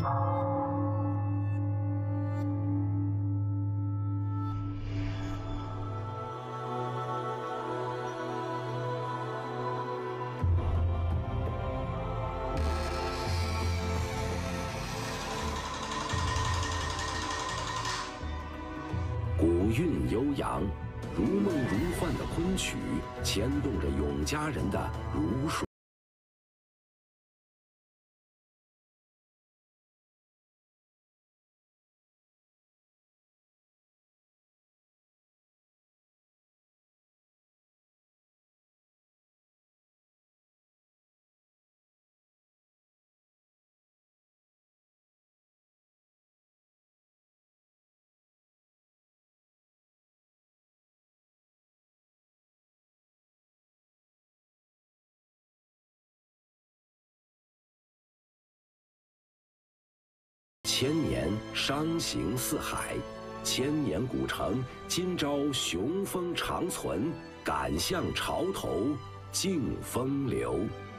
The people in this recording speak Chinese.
古韵悠扬，如梦如幻的昆曲牵动着永嘉人的如水。千年商行四海，千年古城今朝雄风长存，敢向潮头竞风流。